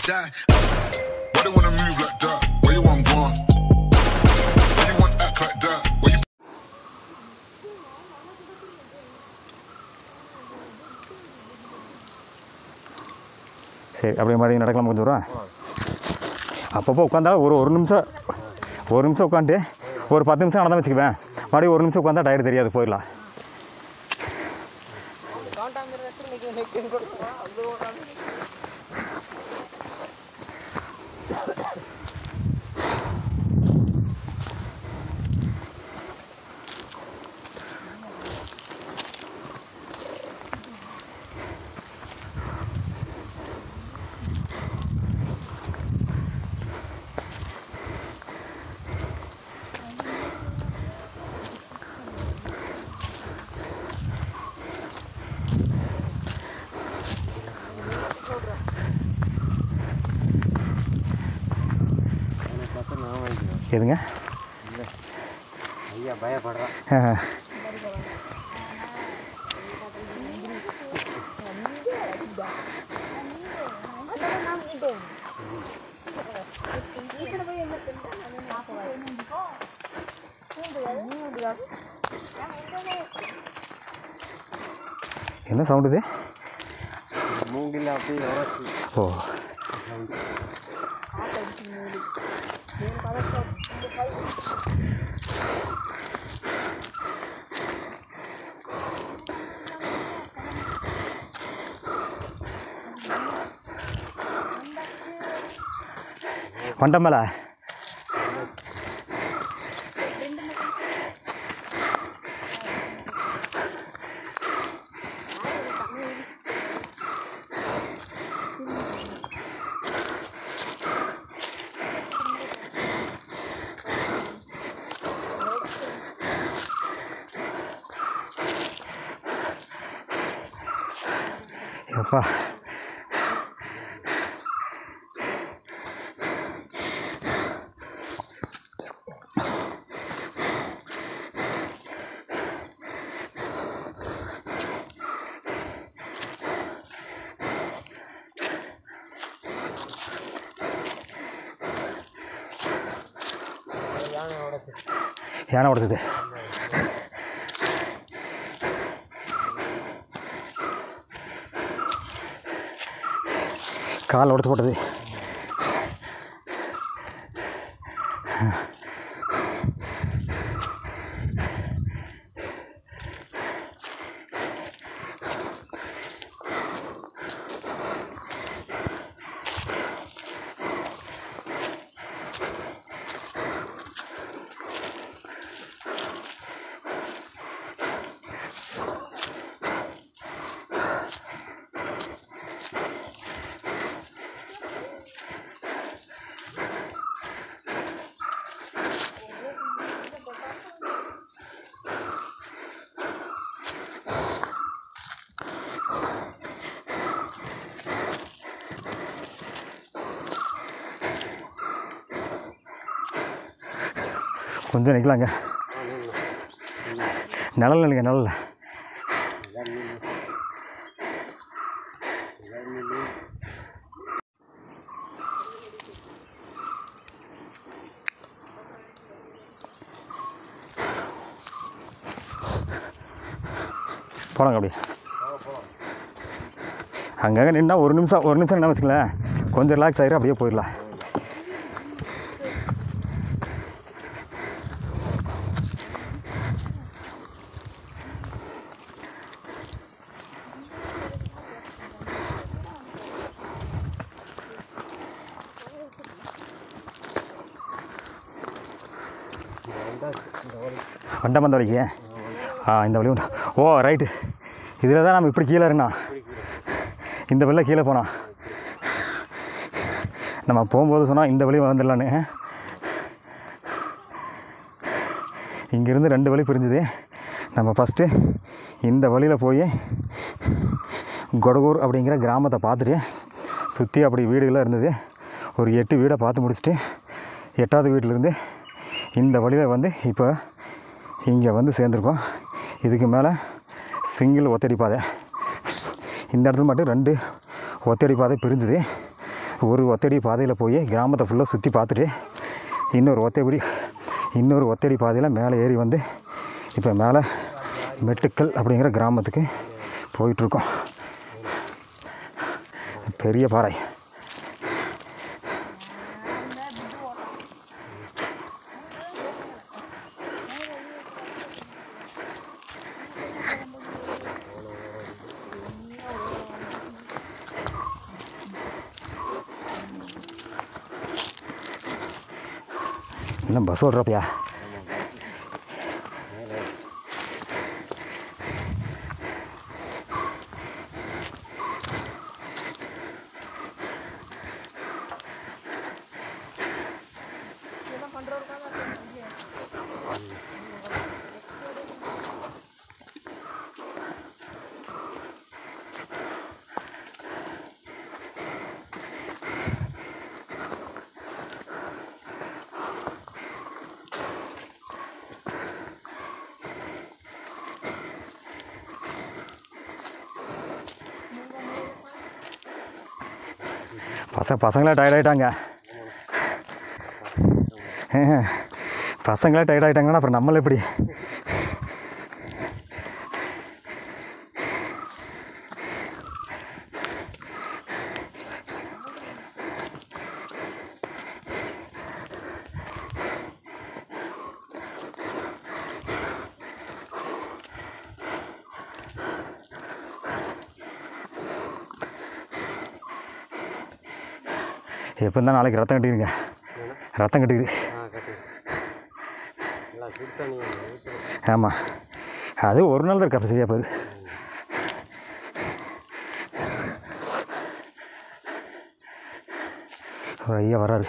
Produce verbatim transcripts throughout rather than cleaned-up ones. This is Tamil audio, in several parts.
die. Why they wanna move like that? Where you want go? Why you want act like that? Where you? சரி அப்படியே மாதிரி நடக்கலாம் கொஞ்சம் தூரம். அப்பப்போ உட்காந்தா ஒரு ஒரு நிமிஷம் ஒரு நிமிஷம் உட்காந்துட்டு ஒரு பத்து நிமிஷம் நடந்தால் வச்சுக்குவேன். மறுபடியும் ஒரு நிமிஷம் உட்காந்தா டயர் தெரியாது, போயிடலாம். எதுங்க ஐயா பயப்படுறான். என்ன சவுண்டு இது? மூங்கில் அப்படியே ஓ வந்துட்டோம்ல. எப்பா யானை உடச்சுது. கால் உடச்சு போட்டது. கொஞ்சம் நிற்கலாங்க. நிழல் இல்லைங்க, நிழல் போலாங்க. அப்படி அங்கங்கே நின்னா ஒரு நிமிஷம் ஒரு நிமிஷம் என்ன வச்சுக்கலேன், கொஞ்சம் ரிலாக்ஸ் ஆகிடும், அப்படியே போயிடலாம். வண்டம் வந்த வழிக்கு ஆ இந்த வழி உண்டு. ஓ ரைட்டு, இதில் தான் நம்ம இப்படி கீழே இருக்கணும். இந்த வழியில் கீழே போனோம். நம்ம போகும்போது சொன்னால் இந்த வழி வந்துடலான்னு. இங்கேருந்து ரெண்டு வழி பிரிஞ்சுது. நம்ம ஃபஸ்ட்டு இந்த வழியில் போய் கொடகூர் அப்படிங்கிற கிராமத்தை பார்த்துட்டு சுற்றி அப்படி வீடுகளாக இருந்தது. ஒரு எட்டு வீடை பார்த்து முடிச்சுட்டு எட்டாவது வீட்டிலேருந்து இந்த வழியில் வந்து இப்போ இங்கே வந்து சேர்ந்துருக்கோம். இதுக்கு மேலே சிங்கிள் ஒத்தடி பாதை. இந்த இடத்துல மட்டும் ரெண்டு ஒத்தடி பாதை பிரிஞ்சுது. ஒரு ஒத்தடி பாதையில் போய் கிராமத்தை ஃபுல்லாக சுற்றி பார்த்துட்டு இன்னொரு ஒத்தையடி இன்னொரு ஒத்தடி பாதையில் மேலே ஏறி வந்து இப்போ மேலே மெட்டுக்கல் அப்படிங்கிற கிராமத்துக்கு போயிட்டுருக்கோம். பெரிய பாறை. என்ன பஸ் ஓடுறப்பையா? பசங்க பசங்களாம் டயர்ட் ஆகிட்டாங்க. பசங்களாம் டயர்ட் ஆகிட்டாங்கன்னா அப்புறம் நம்மள எப்படி? எப்போ இருந்தால் நாளைக்கு ரத்தம் கட்டிடுங்க. ரத்தம் கட்டிக்குது. ஆமாம், அது ஒரு நாள் தான் இருக்கா சரியா போகுது. ஐயா வராரு.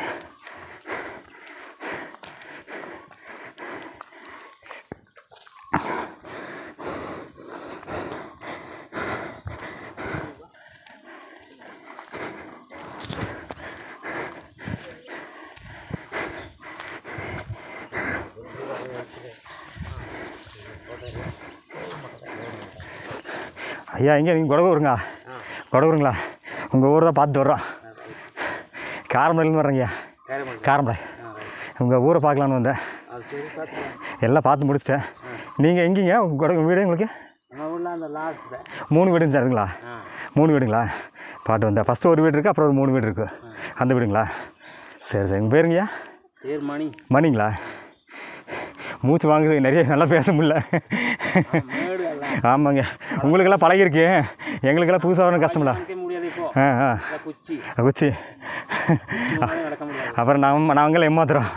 ஐயா எங்கே நீங்கள் கொடகூருங்க? கொடகூருங்களா? உங்கள் ஊர் தான் பார்த்துட்டு வர்றோம். காரமடையிலேருந்து வர்றேங்கய்யா. காரமடை உங்கள் ஊரை பார்க்கலான்னு வந்தேன். எல்லாம் பார்த்து முடிச்சிட்டேன். நீங்கள் எங்கேங்க கொடகு வீடு? உங்களுக்கு மூணு வீடுங்க சாருங்களா? மூணு வீடுங்களா? பாட்டு வந்தேன். ஃபஸ்ட்டு ஒரு வீடு இருக்குது, அப்புறம் ஒரு மூணு வீடு இருக்குது. அந்த வீடுங்களா? சரி சரி. உங்கள் பேருங்கய்யா? மணி. மணிங்களா? மூச்சு வாங்குது, நிறைய நல்லா பேச முடியல. ஆமாங்க, உங்களுக்கெல்லாம் பழகிருக்கு, எங்களுக்கெல்லாம் புதுசாக வரணும் கஷ்டமில்ல. ஆ ஆ குச்சி அப்புறம் நம்ம நாங்களும் ஏமாத்துறோம்.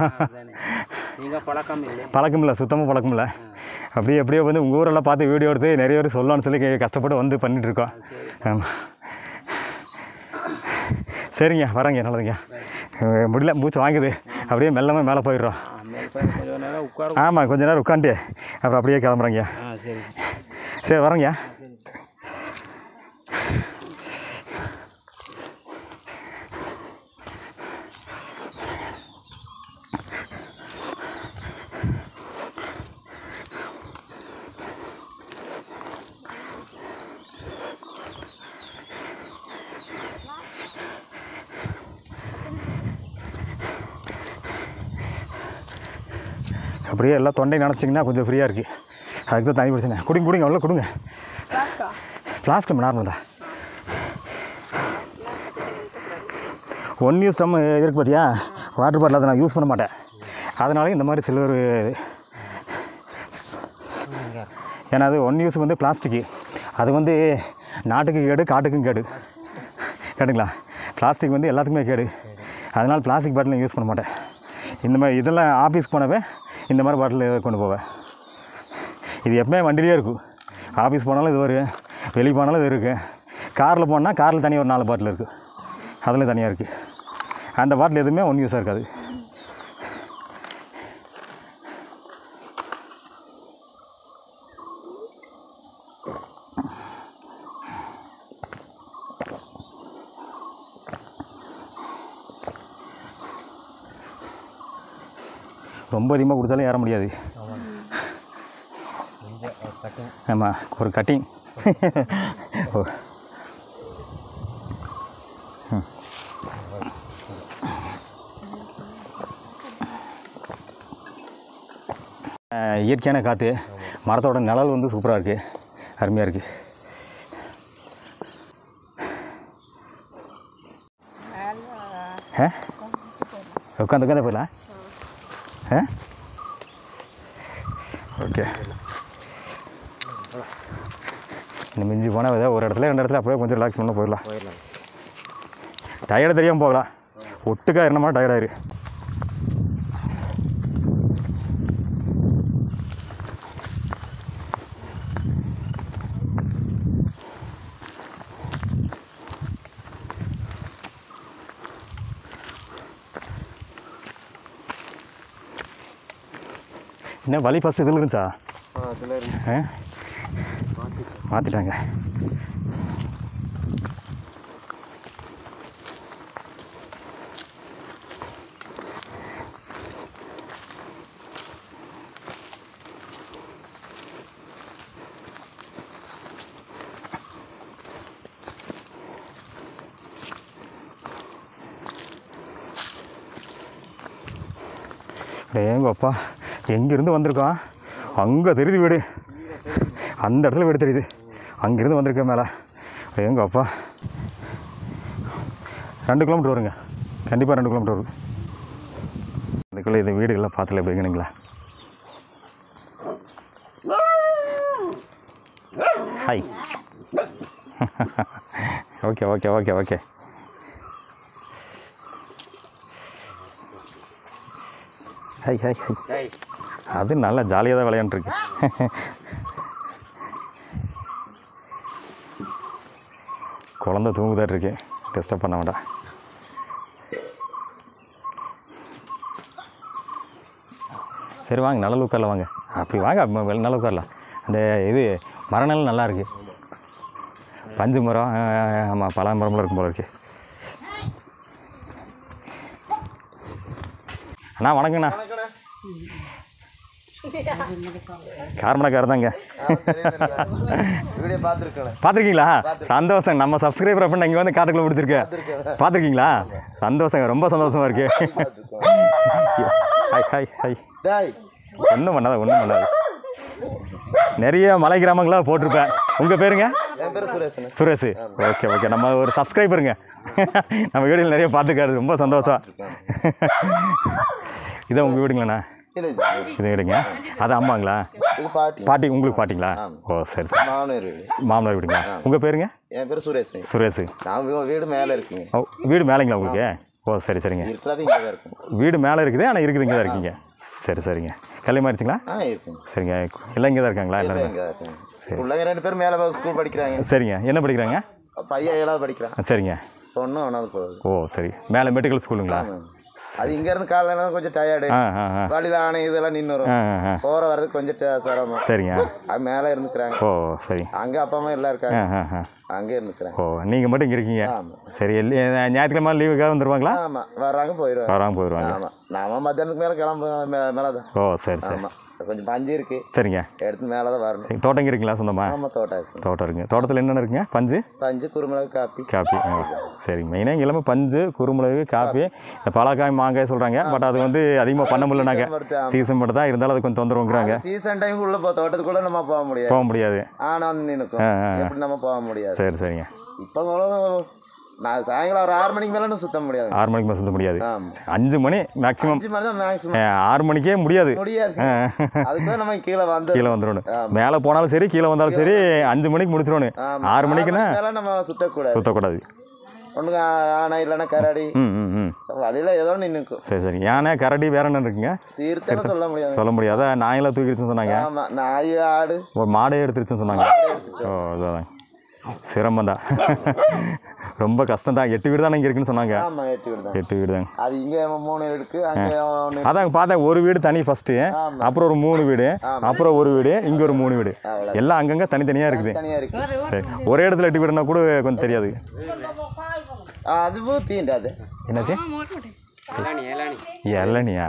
பழக்கம் இல்லை, சுத்தமாக பழக்கம் இல்லை. அப்படியே எப்படியோ வந்து உங்கள் ஊரெல்லாம் பார்த்து வீடியோ எடுத்து நிறைய பேர் சொல்லலான்னு சொல்லி கஷ்டப்பட்டு வந்து பண்ணிகிட்ருக்கோம். ஆமாம் சரிங்க, வரேங்க. நல்லதுங்க. முடியல, மூச்சு வாங்குது. அப்படியே மெல்லமாக மேலே போயிடுறோம். ஆமாம், கொஞ்சம் நேரம் உட்காந்துட்டு அப்புறம் அப்படியே கிளம்புறேங்க. சரி சரி, வரேங்க. அப்படியே எல்லாம் தொண்டை நினச்சிட்டிங்கன்னா கொஞ்சம் ஃப்ரீயாக இருக்குது. அதுக்கு தான் தண்ணி பிரச்சனை. குடிங்க குடிங்க, அவ்வளோ கொடுங்க. ஃப்ளாஸ்க்கு நார்மல் தான். ஒன் யூஸ் டம் இருக்குது பார்த்தியா? வாட்டர் பாட்டில் அதை நான் யூஸ் பண்ண மாட்டேன். அதனால இந்த மாதிரி சில்வர், ஏன்னா அது ஒன் யூஸ் வந்து பிளாஸ்டிக்கு. அது வந்து நாட்டுக்கு கேடு, காட்டுக்கும் கேடு. கேட்டுங்களா? பிளாஸ்டிக் வந்து எல்லாத்துக்குமே கேடு. அதனால் பிளாஸ்டிக் பாட்டில் யூஸ் பண்ண மாட்டேன். இந்த மாதிரி இதெல்லாம் ஆஃபீஸ்க்கு போனவே இந்த மாதிரி பாட்டில் கொண்டு போவேன். இது எப்பவுமே வண்டியிலே இருக்கும். ஆஃபீஸ் போனாலும் இது வரும், வெளியே போனாலும் இது இருக்குது. காரில் போனால் காரில் தனியாக ஒரு நாலு பாட்டில் இருக்குது, அதில் தனியாக இருக்குது. அந்த பாட்டில் எதுவுமே ஒன் யூஸாக இருக்காது. ரொம்ப அதிகமாக குடித்தாலும் ஏற முடியாது. ஆமாம், ஒரு கட்டிங். ஓ ம் இயற்கையான காற்று, மரத்தோட நிழல் வந்து சூப்பராக இருக்குது, அருமையாக இருக்குது. ஆ உட்காந்து உட்காந்து போயிடலாம். ஆ ஓகே. இந்த மிஞ்சி போனால் ஏதாவது ஒரு இடத்துல ரெண்டு இடத்துல அப்படியே கொஞ்சம் ரிலாக்ஸ் பண்ண போயிடலாம். டயர்டு தெரியாமல் போகலாம். ஒட்டுக்கா என்னமா டயர்டாயிரு. என்ன வழி ஃபஸ்ட்டு இதில் இருந்துச்சா? ஆ மாற்றிட்டாங்க. ஏங்கப்பா, எங்கேருந்து வந்திருக்கோம்? அங்கே தெரியுது வீடு, அந்த இடத்துல வீடு தெரியுது. அங்கேருந்து வந்திருக்கேன் மேலே. ஏங்கப்பா, ரெண்டு கிலோமீட்டர் வருங்க, கண்டிப்பாக ரெண்டு கிலோமீட்டர் வரும். அதுக்குள்ளே இது வீடுகள்லாம் பார்த்துல எப்படிங்கணுங்களா? Hi. Okay okay okay okay. Hi hi hi. அது நல்லா ஜாலியாக தான் விளையாண்டுருக்கு. குழந்த தூங்குதான் இருக்கு, டிஸ்டர்ப் பண்ண வேண்டாம். சரி வாங்க, நல்ல உட்காரில் வாங்க. அப்படி வாங்க, நல்ல உட்காரலாம். அந்த இது மரநெல்லாம் நல்லா இருக்குது. பஞ்சு மரம், ஆமாம், பலா மரம்லாம் இருக்கும் போல இருக்குது. அண்ணா வணக்கங்கண்ணா. கார்மணக்காரர் தாங்க. பார்த்துருக்கீங்களா? சந்தோஷம். நம்ம சப்ஸ்கிரைபர் அப்படின்னு இங்கே வந்து காட்டுக்குள்ள பிடிச்சிருக்கேன். பார்த்துருக்கீங்களா? சந்தோஷங்க, ரொம்ப சந்தோஷமா இருக்கு. Hi hi hi. ஒன்றும் பண்ணாத ஒன்றும் பண்ணாது. நிறைய மலை கிராமங்களாக போட்டிருப்பேன். உங்கள் பேருங்க? சுரேஷ். Okay okay. நம்ம ஒரு சப்ஸ்கிரைபருங்க, நம்ம வீடுகள் நிறைய பார்த்துக்காரு. ரொம்ப சந்தோஷம். இதான் உங்கள் வீடுங்களாண்ணா? இது வீடுங்க. அது அம்மாங்களா? பாட்டி. உங்களுக்கு பாட்டிங்களா? ஓ சரி சரி. மாமனார் வீடுங்களா? உங்கள் பேருங்க? என் பேர் சுரேஷ். சுரேஷ். வீடு மேலே இருக்குங்க. ஓ வீடு மேலேங்களா உங்களுக்கு? ஓ சரி சரிங்க. வீடு மேலே இருக்குது, ஆனால் இருக்குது இங்கே தான் இருக்கீங்க. சரி சரிங்க. கல்யாணம் ஆயிடுச்சுங்களா? சரிங்க. எல்லாம் இங்கே தான் இருக்காங்களா? எல்லாரும் சரி. ரெண்டு பேரும் மேலே ஸ்கூல் படிக்கிறாங்க. சரிங்க. என்ன படிக்கிறாங்க? பையன் ஏழாவது படிக்கிறான். சரிங்க. பொண்ணு ஒன்றாவது போகுது. ஓ சரி. மேலே மெடிக்கல் ஸ்கூலுங்களா? அது இங்கேருந்து காலையில கொஞ்சம் டயர்டு, வழியில் ஆணை இதெல்லாம் நின்று வரும், போகிற வரதுக்கு கொஞ்சம் சிரமம். சரிங்க. அது மேலே இருந்துக்கிறாங்க. ஓ சரி. அங்கே அப்பா அம்மா எல்லாம் இருக்காங்க, அங்கே இருந்துக்கிறாங்க. ஓ நீங்கள் மட்டும் இங்கே இருக்கீங்க. சரி. ஞாயிற்றுக்கிழமை லீவுக்காக வந்துருவாங்களா? ஆமாம், வர்றாங்க போயிடுவாங்க. வராங்க போயிடுவாங்க. ஆமாம், நாம மத்தியானத்துக்கு மேலே கிளம்ப மேலே தான். ஓ சரி சரி. ஆமாம், கொஞ்சம் பஞ்சு இருக்கு. சரிங்க. எடுத்து மேலே தான் வரணும். சரி. தோட்டம் இருக்குங்களா சொந்தமா? ஆமாம், தோட்டம் இருக்கு. தோட்டம் இருக்குங்க. தோட்டத்தில் என்னென்ன இருக்குங்க? பஞ்சு, பஞ்சு, குருமிளகு, காப்பி. காப்பி. சரிங்க. மெயினாக எல்லாமே பஞ்சு, குருமிளகு, காப்பி, இந்த பலாக்காய், மாங்காய் சொல்கிறாங்க. பட் அது வந்து அதிகமாக பண்ண முடியல. நாங்கள் சீசன் மட்டும் தான், இருந்தாலும் அது கொஞ்சம் தொந்தரவுங்கிறாங்க. சீசன் டைம் உள்ள போ தோட்டத்துக்குள்ள நம்ம போக முடியாது. போக முடியாது. ஆனால் வந்து நினைக்கும் எப்படி நம்ம போக முடியாது. சரி சரிங்க. இப்போ நான் சாயங்காலம் ஒரு ஆறு மணிக்கு மேலே சுத்த முடியாது. ஆறு மணிக்கு மேலே சுத்த முடியாது. அஞ்சு மணி மேக்ஸிமம். அஞ்சு மணி தான் மேக்ஸிமம். ஆறு மணிக்கே முடியாது. முடியாது. அதுக்கு நம்ம கீழே வந்து கீழே வந்துடணும். மேலே போனாலும் சரி, கீழே வந்தாலும் சரி, அஞ்சு மணிக்கு முடிச்சிடணும். ஆறு மணிக்குன்னா நம்ம சுத்தக்கூடாது. சுத்தக்கூடாது. ஒன்றுங்க யானை இல்லைன்னா கரடி. ம் ம் ம் வழியில் ஏதோ நின்றுக்கும். சரி சரி. யானை, கரடி, வேற என்ன இருக்குங்க? சீர்த்தம் சொல்ல முடியாது. சொல்ல முடியாது. நாயெல்லாம் தூக்கிடுச்சுன்னு சொன்னாங்க. ஆமாம், நாய், ஆடு, ஒரு மாடே எடுத்துருச்சுன்னு சொன்னாங்க. ஓ அதுதான் சிரமம் தான். ரொம்ப கஷ்டம் தான். எட்டு வீடு தான் இங்கே இருக்குன்னு சொன்னாங்க. ஆமாம், எட்டு வீடு தான். எட்டு வீடு தாங்க. அது இங்கே மூணு இருக்கு, அங்கே ஒன்று. அதாங்க பார்த்தேன். ஒரு வீடு தனி ஃபஸ்ட்டு, அப்புறம் ஒரு மூணு வீடு, அப்புறம் ஒரு வீடு, இங்கே ஒரு மூணு வீடு, எல்லாம் அங்கங்கே தனித்தனியாக இருக்குது. தனியாக இருக்கு. சரி. ஒரே இடத்துல எட்டு வீடுனா கூட கொஞ்சம் தெரியாது. அதுவும் தீண்டாது. என்னாச்சு? இளநியா?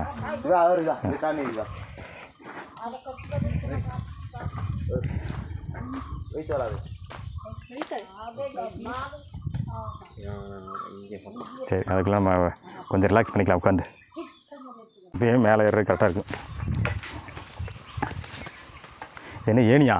சரி. அதுக்கெல்லாம் நம்ம கொஞ்சம் ரிலாக்ஸ் பண்ணிக்கலாம் உட்காந்து. இப்பயே மேலே ஏற கரெக்டாக இருக்கும். என்ன ஏனியா?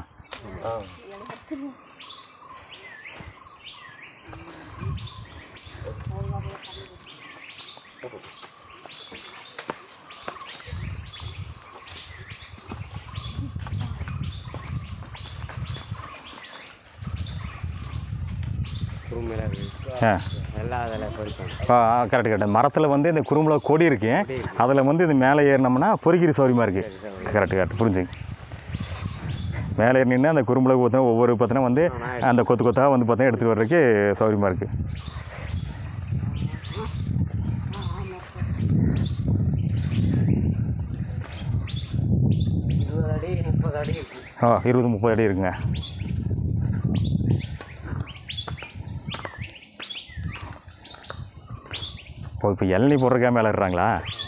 ஆ எல்லாம் அதில் பொறிக்கணும். ஆ கரெக்டு கரெக்டு. மரத்தில் வந்து இந்த குறும்புல கொடி இருக்கு, அதில் வந்து இது மேலே ஏறினோம்னா பொறிக்கிற சௌரியமாக இருக்குது. கரெக்டு கரெக்டு புரிஞ்சுங்க. மேலே ஏறி நின்று அந்த குறும்புல பார்த்தா ஒவ்வொரு பார்த்தனா வந்து அந்த கொத்து கொத்தாக வந்து பார்த்தா எடுத்துகிட்டு வர்றதுக்கு சௌரியமாக இருக்குது. இருபது அடி முப்பது அடி ஆ இருபது முப்பது அடி இருக்குங்க. ஓ இப்போ இளநீ போடுறக்கா மேலே ஏறுறாங்களா?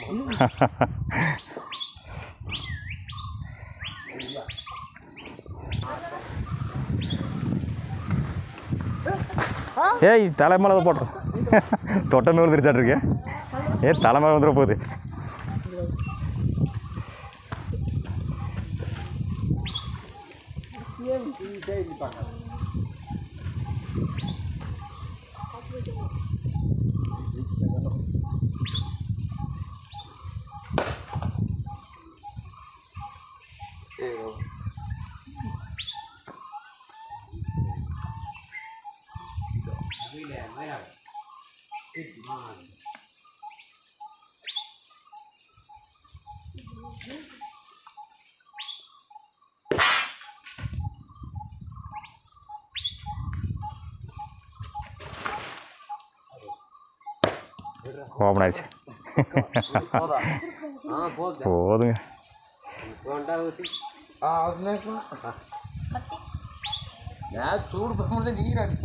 ஏய் தலை மேலே தான் போடுறோம். தொட்டை மேலே விரிச்சாட்ருக்கு. ஏ தலை மேலே வந்துட போகுது. ஓப்பன் ஆயிடுச்சு. போதுங்க. நான் சூடு பண்ணும்போது நீர் அடிச்சு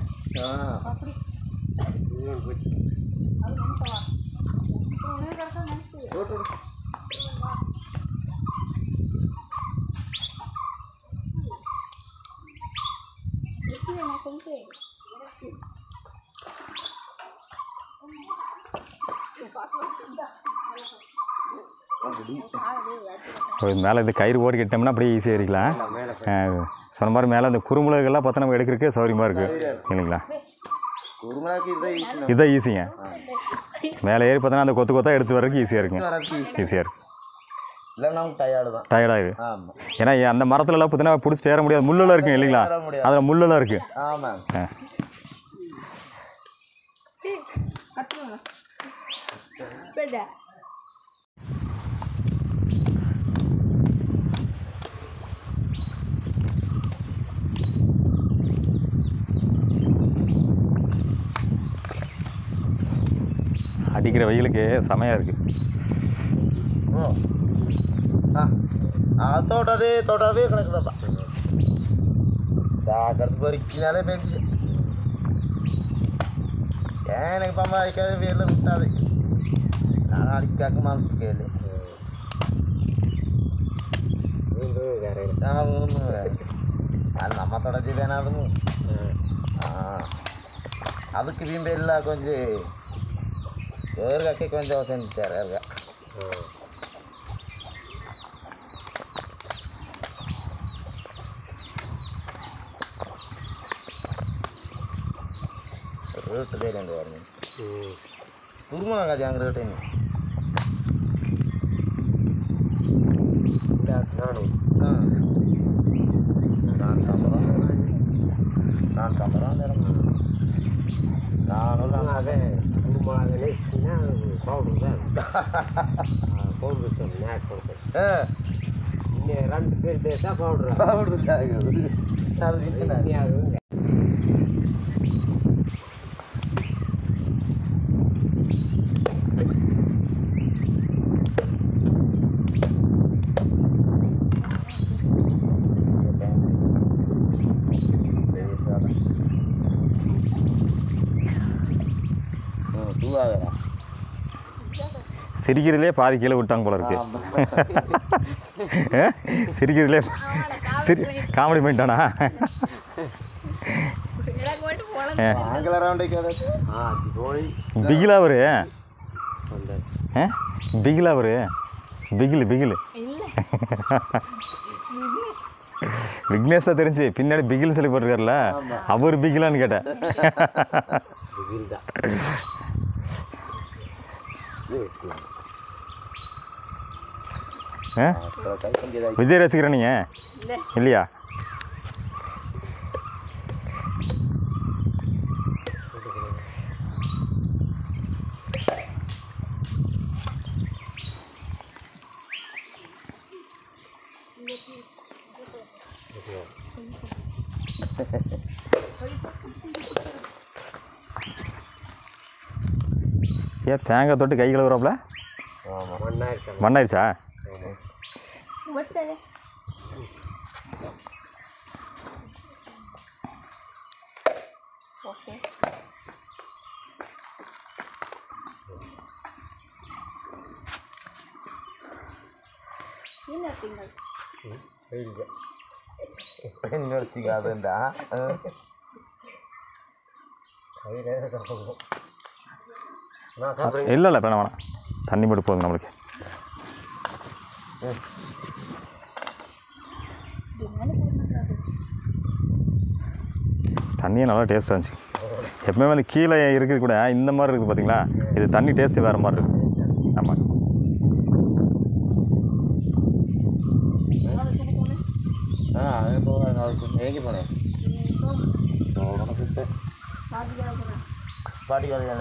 மேலே இந்த கயிறு ஓடி கிட்டோம்னா அப்படியே ஈஸியாக இருக்கலாம். சொன்ன மாதிரி மேலே அந்த குறுமுளகெல்லாம் பார்த்தா நம்ம எடுக்கிறதுக்கு சௌரியமாக இருக்குது இல்லைங்களா? இதுதான் ஈஸிங்க. மேலே ஏறி பார்த்தோன்னா அந்த கொத்து கொத்தா எடுத்து வர்றதுக்கு ஈஸியாக இருக்குங்க. ஈஸியாக இருக்குது. டயர்டாயிரு. ஏன்னா அந்த மரத்துலலாம் பார்த்தீங்கன்னா பிடிச்சி ஏற முடியாது, முள்ளெல்லாம் இருக்குங்க இல்லைங்களா? அதில் முள்ளெல்லாம் இருக்குது. ஆ அடிக்கிற வெயிலுக்கு செமையாக இருக்குது. தோட்டதே தோட்டாவே கிடக்குதாப்பா. சாக்கடுத்து பறிக்கினாலே பேச்சு ஏன் எனக்கு பாம்பா அடிக்காத வீரில் விட்டாது. நான் அடிக்காக்க மனசு கேளு. அது நம்ம தொடச்சிதானே அதுவும். அதுக்கு வீம்பு இல்லை கொஞ்சம் ஏற்காக்கே கொஞ்சம் செஞ்சுட்டார் ஏற்கா. ரேட்டு தேடி வரணும். குருமனா காதி அங்கே ரேட்டு என்ன நானூற்றம்பது நானூற்றம்பது ரூபா நேரம் நானும் அதே குருமாக நேசினா பவுடர் தான் பவுடர் சொல்லி நேக் கொடுப்பேன். இன்னும் ரெண்டு பேர் பேசா பவுடர் பவுடர் ஆகுது. ஆகுங்க. சிரிக்கிறதுலே பாதி கீழே விட்டாங்க போல இருக்கு. சிரிக்கிறதுலே சிரி காமெடி பண்ணிட்டானா? பிகிலா அவரு பிகிலா அவரு பிகிலு பிகிலு விக்னேஷ் தான் தெரிஞ்சு பின்னாடி பிகில் சொல்லி போட்டிருக்காருல அவர் பிகிலான்னு கேட்டேன். விஜய் ரசிக்கிறேன் நீங்கள் இல்லையா? ஏன் தேங்காய் தொட்டு கை கழுவுறாப்புல? மண்ணாயிருச்சா? அதுண்டா இல்லை இல்லை வேணாம் வேணாம் தண்ணி மட்டும் போதும் நம்மளுக்கு. தண்ணியே நல்லா டேஸ்ட்டாக இருந்துச்சு. எப்பவுமே வந்து கீழே இருக்குது கூட இந்த மாதிரி இருக்குது பார்த்தீங்களா, இது தண்ணி டேஸ்ட்டு வேறு மாதிரி இருக்குது. ஆமாம் ಹೇಗೆ ಪೋಣೆ பாட்டி கல்யாண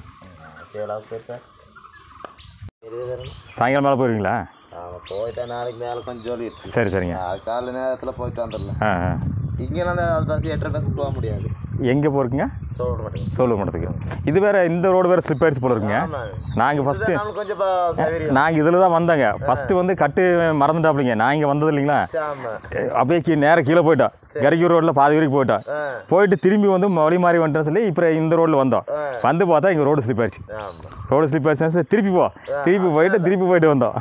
சாயங்காலம் மேலே போயிருவீங்களா? போயிட்டா நாளைக்கு மேலே கொஞ்சம் ஜோலி இருக்கு. சரி சரிங்க. காலை நேரத்தில் போயிட்டு வந்துடலாம். ஆ ஆ இங்கெல்லாம் அந்த பஸ் எட்டரை பஸ் போக முடியாது. எங்கே போகிறீங்க? சோழர் மட்டத்துக்கு. சோழர் மட்டத்துக்கு. இது வேறு இந்த ரோடு வேறு ஸ்லிப் ஆயிடுச்சு போல இருக்குங்க. நாங்கள் ஃபஸ்ட்டு கொஞ்சம் நாங்கள் இதில் தான் வந்தோங்க. ஃபஸ்ட்டு வந்து கட்டு மறந்துட்டாப்பிடிங்க. நான் இங்கே வந்தது இல்லைங்களா, அப்படியே கீ நேராக கீழே போயிட்டோம். கரிக்கூர் ரோட்டில் பாதி வரைக்கும் போயிட்டோம். போயிட்டு திரும்பி வந்து வழி மாறி வந்துட்டோன்னு சொல்லி இப்போ இந்த ரோட்டில் வந்தோம். வந்து பார்த்தா இங்கே ரோடு ஸ்லிப் ஆயிடுச்சு. ரோடு ஸ்லிப் ஆயிடுச்சுன்னா திருப்பி போ திருப்பி போயிட்டு திருப்பி போயிட்டு வந்தோம்.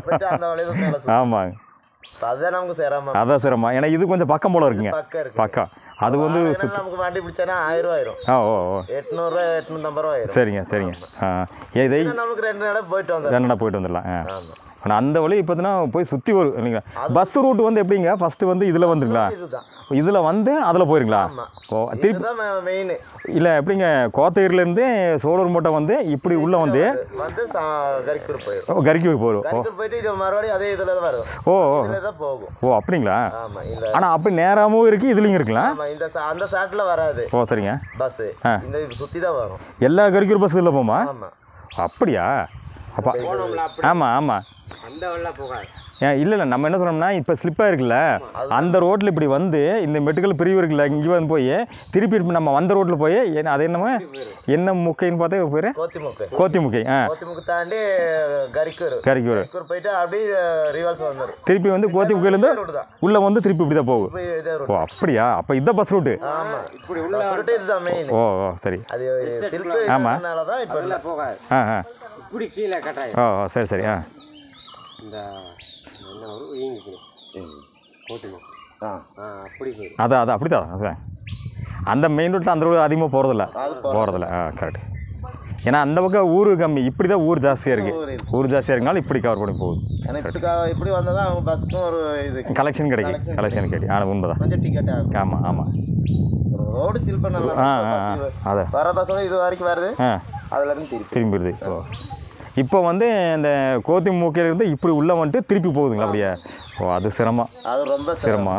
ஆமாங்க, அதான் நமக்கு சிரமம். அதான் சிரமம். ஏன்னா இது கொஞ்சம் பக்கம் போல இருக்குங்க. பக்கம் அது வந்து சுற்றி நமக்கு வண்டி பிடிச்சானா ஆயிரம் ரூபா ஆயிரும். ஆ ஓ ஓ எட்நூறுரூவா எட்நூற்றம்பது ரூபா ஆயிரும். சரிங்க சரிங்க. ஆ ஏ இதை நமக்கு ரெண்டு நாள் போயிட்டு வந்தோம். ரெண்டு நாள் போயிட்டு வந்துடலாம். ஆ ஆனால் அந்த வழி பார்த்தீங்கன்னா போய் சுற்றி வரும் இல்லைங்களா. பஸ் ரூட் வந்து எப்படிங்க, ஃபஸ்ட்டு வந்து இதில் வந்துருங்களா, இதில் வந்து அதில் போயிருங்களா? ஓ திருப்பி மெயின் இல்லை எப்படிங்க, கோத்தகிரிலேருந்து சோழர் மூட்டை வந்து இப்படி உள்ளே வந்து வந்து கரிக்கூர் போயிடும். ஓ கரிக்கூர் போயிடும். ஓ போயிட்டு இது மறுபடியும் அதே இதில் தான் வரும். ஓ தான் போகும். ஓ அப்படிங்களா? ஆமாம். இல்லை ஆனால் அப்படி நேராகவும் இருக்குது இதுலேயும் இருக்கலாம். ஆமாம். இந்த அந்த சாட்டில் வராது. ஓ சரிங்க. பஸ்ஸு இந்த சுற்றி தான் வரும். எல்லா கரிக்கூர் பஸ் இதில் போமா? ஆமாம். அப்படியா? அப்பா ஆமாம் ஆமாம். அந்த வெள்ளம் போகாது. ஏன் இல்லை இல்லை நம்ம என்ன சொன்னோம்னா இப்போ ஸ்லிப்பாக இருக்குல்ல, அந்த ரோட்டில் இப்படி வந்து இந்த மெட்டுக்கல் பிரிவு இருக்குல்ல, இங்கே வந்து போய் திருப்பி நம்ம வந்த ரோட்டில் போய் அது என்னமோ என்ன முக்கைன்னு பார்த்தா பேர் கோத்தி முக்கை. கோத்தி முக்கை. ஆ கோத்தி முக்கை தாண்டி கரிக்கூர் கரிக்கூர் கரிக்கூர் போயிட்டு அப்படியே ரிவர்ஸ் வந்துடும். திருப்பி வந்து கோத்தி முக்கையிலேருந்து உள்ளே வந்து திருப்பி இப்படி தான் போகும். ஓ அப்படியா? அப்போ இதுதான் பஸ் ரூட்டு. ஆமாம். இப்படி உள்ள ரூட்டு இதுதான் மெயின். ஓ ஓ சரி. அது சில்பு இதனால தான் இப்போ இல்லை போகாது. ஆ ஆ இப்படி கீழே கட்டாயம். ஓ ஓ சரி சரி. ஆ இந்த என்ன ஒரு வீங்கிக்கு கோட்டிமா. ஆ ஆ அப்படி போயிடும். அதான் அதான் அப்படி தான். அதான் அந்த மெயின் ரோட்டில் அந்த ரோடு அதிகமாக போகிறதில்ல போகிறதில்ல. ஆ கரெக்ட். ஏன்னா அந்த பக்கம் ஊர் கம்மி, இப்படி தான் ஊர் ஜாஸ்தியாக இருக்குது. ஊர் ஜாஸ்தியாக இருக்கனால இப்படி கவர் பண்ணி போகுது. இப்படி வந்தால் தான் அவங்க பஸ்ஸுக்கும் ஒரு இது கலெக்ஷன் கிடைக்கும். கலெக்ஷன் கிடைக்கும். ஆனால் உண்மை தான். கொஞ்சம் டிக்கெட் ஆகும். ஆமாம் ஆமாம். ரோடு சில்ப நல்லா. ஆ ஆ அதான் வர பஸ்ஸோட இது வரைக்கும் வருது. ஆ அதுலேருந்து திருப்பி திரும்பிடுது. ஓ இப்போ வந்து இந்த கோத்தி மூக்கையிலேருந்து இப்படி உள்ளே வந்துட்டு திருப்பி போகுதுங்களா அப்படியே? ஓ அது சிரமம். அது ரொம்ப சிரமம்.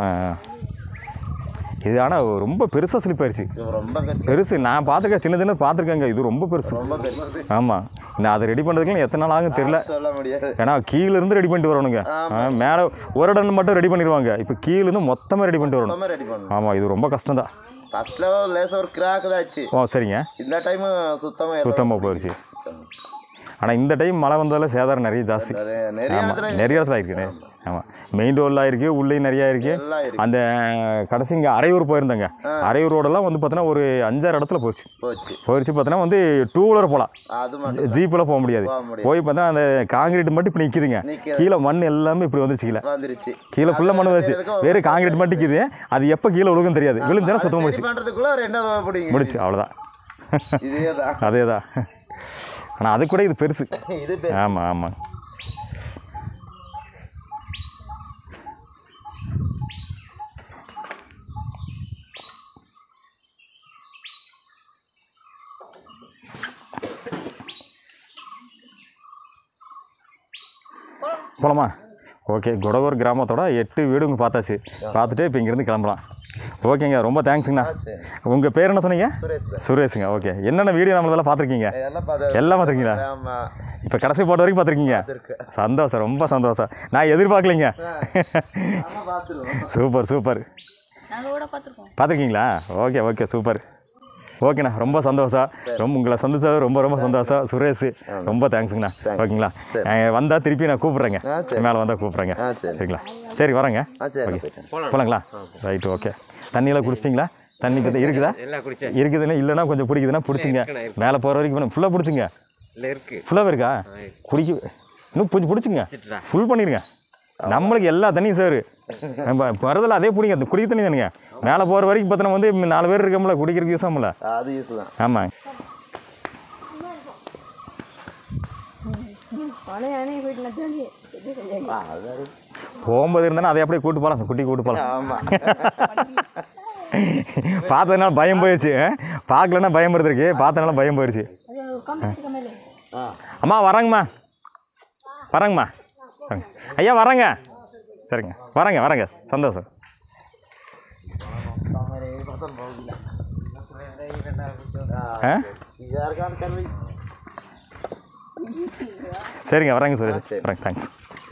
இது ஆனால் ரொம்ப பெருசாக ஸ்லிப் ஆயிடுச்சு. ரொம்ப பெருசு. நான் பார்த்துருக்கேன், சின்ன சின்ன பார்த்துருக்கேங்க. இது ரொம்ப பெருசு. ஆமாம். நான் அதை ரெடி பண்ணுறதுக்குலாம் எத்தனை நாள் ஆகும் தெரியல. சொல்ல முடியாது. ஏன்னா கீழேருந்து ரெடி பண்ணிட்டு வரணுங்க. மேலே ஒரு இடம் மட்டும் ரெடி பண்ணிடுவாங்க. இப்போ கீழேருந்து மொத்தமாக ரெடி பண்ணிட்டு வரணும். ஆமாம், இது ரொம்ப கஷ்டம் தான். ஃபஸ்ட்டில் லேசாக ஒரு கிராக் தான் ஆச்சு. ஓ சரிங்க. இந்த டைமு சுத்தமாக சுத்தமாக போயிடுச்சு. ஆனால் இந்த டைம் மழை வந்ததில் சேதாரம் நிறைய ஜாஸ்தி. ஆமாம், நிறைய இடத்துல இருக்குது. ஆமாம், மெயின் ரோடில் இருக்குது, உள்ளே நிறையா இருக்குது. அந்த கடைசி இங்கே அரையூர் போயிருந்தேங்க. அரையூர் ரோடெல்லாம் வந்து பார்த்தோன்னா ஒரு அஞ்சாறு இடத்துல போச்சு போயிடுச்சு. பார்த்தோன்னா வந்து டூ வீலர் போகலாம், ஜீப்பெல்லாம் போக முடியாது. போய் பார்த்தா அந்த காங்கிரீட் மட்டும் இப்போ நிற்கிதுங்க. கீழே மண் எல்லாமே இப்படி வந்துருச்சு. கீழே கீழே ஃபுல்லாக மண் வந்துச்சு. வேறு காங்கிரீட் மட்டும் நிற்கிது. அது எப்போ கீழே விழுகுன்னு தெரியாது. விழுந்துச்சுன்னா சுத்தமாக முடிச்சு முடிச்சு அவ்வளோதான். அதே தான். ஆனால் அது கூட இது பெருசு. ஆமாம் ஆமாம். போகலாமா? ஓகே, கொடகூர் கிராமத்தோட எட்டு வீடுங்க பார்த்தாச்சு. பார்த்துட்டு இப்போ இங்கேருந்து கிளம்பலாம். ஓகேங்க, ரொம்ப தேங்க்ஸுங்கண்ணா. உங்கள் பேர் என்ன சொன்னீங்க? சுரேஷுங்க. ஓகே, என்னென்ன வீடியோ நம்மளதெல்லாம் பார்த்துருக்கீங்க? எல்லாம் பார்த்துருக்கீங்களா? இப்போ கடைசி போட்ட வரைக்கும் பார்த்துருக்கீங்க? சந்தோஷம், ரொம்ப சந்தோஷம். நான் எதிர்பார்க்கலைங்க. Super super. பார்த்துருக்கீங்களா? Okay okay super. ஓகேண்ணா, ரொம்ப சந்தோஷம். ரொம்ப உங்களை சந்தோஷம், ரொம்ப ரொம்ப சந்தோஷம். சுரேஷ், ரொம்ப தேங்க்ஸுங்கண்ணா. ஓகேங்களா, வந்தால் திருப்பி நான் கூப்பிட்றேங்க. மேலே வந்தால் கூப்பிட்றேங்க. சரிங்களா? சரி, வரேங்க. ஓகே, போகலாங்களா? Right, okay. தண்ணியெல்லாம் குடிச்சிட்டிங்களா? தண்ணி பற்றி இருக்குதா? இருக்குதுன்னா இல்லைன்னா கொஞ்சம் பிடிக்குதுன்னா பிடிச்சிங்க. மேலே போகிற வரைக்கும் ஃபுல்லாக பிடிச்சிங்க. ஃபுல்லாக இருக்கா? குடிக்க இன்னும் கொஞ்சம் பிடிச்சிங்க, ஃபுல் பண்ணிடுங்க. நம்மளுக்கு எல்லா தண்ணியும் சார் நம்ம வரதில்ல, அதே பிடிங்க. அந்த குடிக்க தண்ணி தானுங்க. மேலே போகிற வரைக்கும் பார்த்தோன்னா வந்து நாலு பேர் இருக்கோம்ல, குடிக்கிறதுக்கு யூஸ் ஆகும்ல. அது யூஸ் தான். ஆமாம். போகும்போது இருந்தாலும் அதை அப்படியே கூட்டு போகலாம், குட்டி கூட்டு போகலாம். ஆமாம். பார்த்ததுனால பயம் போயிடுச்சு. பார்க்கலன்னா பயம் இருந்திருக்கு, பார்த்ததுனால பயம் போயிடுச்சு. அம்மா வரேங்கம்மா, வரேங்கம்மா. ஐயா வரேங்க. சரிங்க, வரேங்க வரேங்க. சந்தோஷம். ஆ சரிங்க, வரேங்க சார். வரேங்க, தேங்க்ஸ்.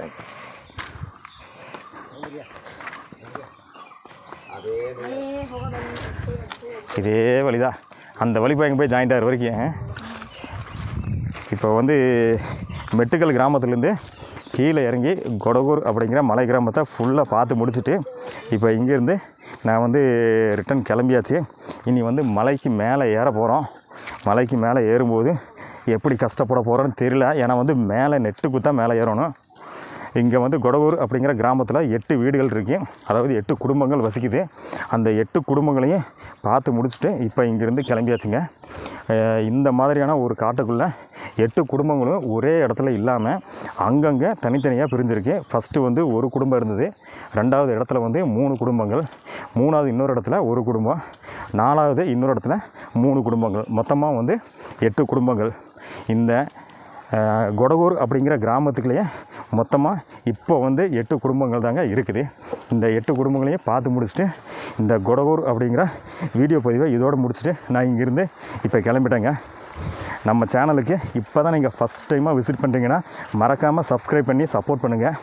இதே வழிதான், அந்த வழி போய் போய் ஜாயிண்ட் ஆகிற வரைக்கும். இப்போ வந்து மெட்டுக்கல் கிராமத்துலேருந்து கீழே இறங்கி கொடகூர் அப்படிங்கிற மலை கிராமத்தை ஃபுல்லாக பார்த்து முடிச்சுட்டு இப்போ இங்கேருந்து நான் வந்து ரிட்டன் கிளம்பியாச்சு. இனி வந்து மலைக்கு மேலே ஏற போகிறோம். மலைக்கு மேலே ஏறும்போது எப்படி கஷ்டப்பட போகிறோன்னு தெரியல. ஏன்னா வந்து மேலே நெட்டு குத்தா மேலே ஏறணும். இங்கே வந்து கொடகூர் அப்படிங்கிற கிராமத்தில் எட்டு வீடுகள் இருக்கு, அதாவது எட்டு குடும்பங்கள் வசிக்குது. அந்த எட்டு குடும்பங்களையும் பார்த்து முடிச்சுட்டு இப்போ இங்கேருந்து கிளம்பியாச்சுங்க. இந்த மாதிரியான ஒரு காட்டுக்குள்ளே எட்டு குடும்பங்களும் ஒரே இடத்துல இல்லாமல் அங்கங்கே தனித்தனியாக பிரிஞ்சிருக்கு. ஃபஸ்ட்டு வந்து ஒரு குடும்பம் இருந்தது, ரெண்டாவது இடத்துல வந்து மூணு குடும்பங்கள், மூணாவது இன்னொரு இடத்துல ஒரு குடும்பம், நாலாவது இன்னொரு இடத்துல மூணு குடும்பங்கள், மொத்தமாக வந்து எட்டு குடும்பங்கள். இந்த கொடகூர் அப்படிங்கிற கிராமத்துக்குள்ளேயே மொத்தமாக இப்போ வந்து எட்டு குடும்பங்கள் தாங்க இருக்குது. இந்த எட்டு குடும்பங்களையும் பார்த்து முடிச்சுட்டு இந்த கொடகூர் அப்படிங்கிற வீடியோ பதிவை இதோடு முடிச்சுட்டு நான் இங்கேருந்து இப்போ கிளம்பிட்டேங்க. நம்ம சேனலுக்கு இப்போ தான் நீங்கள் ஃபஸ்ட் டைமாக விசிட் பண்ணுறீங்கன்னா மறக்காமல் சப்ஸ்கிரைப் பண்ணி சப்போர்ட் பண்ணுங்கள்.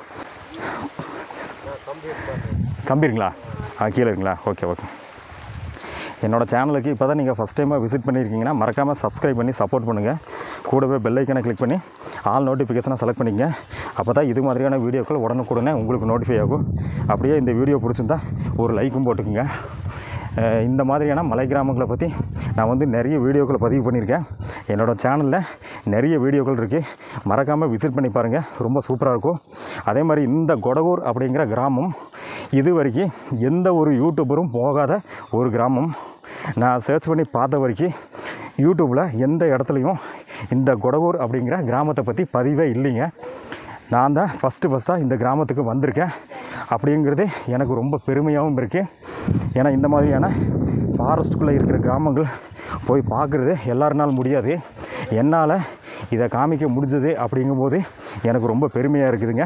கம்பி இருக்குங்களா? ஆ, கீழே இருக்குங்களா? Okay okay. என்னோடய சேனலுக்கு இப்போ தான் நீங்கள் ஃபஸ்ட் டைமாக விசிட் பண்ணியிருக்கீங்கன்னா மறக்காமல் சப்ஸ்கிரைப் பண்ணி சப்போர்ட் பண்ணுங்கள். கூடவே பெல் ஐக்கனை கிளிக் பண்ணி ஆல் நோட்டிஃபிகேஷனை செலக்ட் பண்ணிக்கங்க. அப்போ தான் இது மாதிரியான வீடியோக்கள் உடனுக்குடனே உங்களுக்கு நோட்டிஃபை ஆகும். அப்படியே இந்த வீடியோ பிடிச்சிருந்தா ஒரு லைக்கும் போட்டுக்குங்க. இந்த மாதிரியான மலை கிராமங்களை பற்றி நான் வந்து நிறைய வீடியோக்களை பதிவு பண்ணியிருக்கேன். என்னோடய சேனலில் நிறைய வீடியோக்கள் இருக்குது, மறக்காமல் விசிட் பண்ணி பாருங்கள், ரொம்ப சூப்பராக இருக்கும். அதே மாதிரி இந்த கொடகூர் அப்படிங்கிற கிராமம் இது வரைக்கும் எந்த ஒரு யூடியூபரும் போகாத ஒரு கிராமம். நான் சர்ச் பண்ணி பார்த்த வரைக்கும் யூடியூப்பில் எந்த இடத்துலையும் இந்த கொடகூர் அப்படிங்கிற கிராமத்தை பற்றி பதிவே இல்லைங்க. நான் தான் ஃபஸ்ட்டு ஃபஸ்ட்டாக இந்த கிராமத்துக்கு வந்திருக்கேன். அப்படிங்கிறது எனக்கு ரொம்ப பெருமையாகவும் இருக்குது. ஏன்னா இந்த மாதிரியான ஃபாரஸ்ட்டுக்குள்ளே இருக்கிற கிராமங்கள் போய் பார்க்குறது எல்லாருனாலும் முடியாது. என்னால் இதை காமிக்க முடிஞ்சது அப்படிங்கும்போது எனக்கு ரொம்ப பெருமையாக இருக்குதுங்க.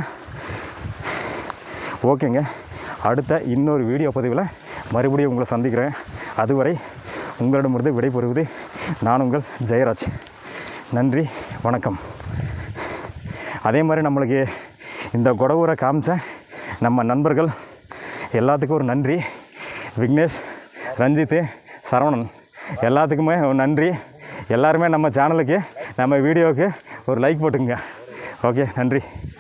ஓகேங்க, அடுத்த இன்னொரு வீடியோ பதிவில் மறுபடியும் உங்களை சந்திக்கிறேன். அதுவரை உங்களிடமிருந்து விடைபெறுவது நான் உங்கள் ஜெயராஜ். நன்றி, வணக்கம். அதே மாதிரி நம்மளுக்கு இந்த கொடகூரை காமிச்ச நம்ம நண்பர்கள் எல்லாத்துக்கும் ஒரு நன்றி. விக்னேஷ், ரஞ்சித், சரவணன் எல்லாத்துக்குமே ஒரு நன்றி. எல்லாருமே நம்ம சேனலுக்கு நம்ம வீடியோவுக்கு ஒரு லைக் போட்டுங்க. ஓகே, நன்றி.